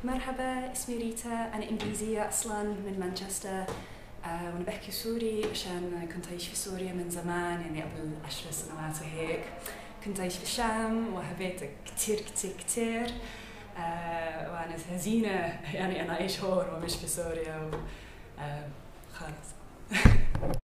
مرحبا، اسمي ريتا. أنا إنجليزية أصلاً من مانشستر، وأنا بحكي سوري عشان كنت أعيش في سوريا من زمان، يعني قبل 10 سنوات وهيك. كنت أعيش في الشام وحبيته كتير كتير كتير. وأنا حزينة يعني أنا أعيش هون ومش في سوريا خلاص.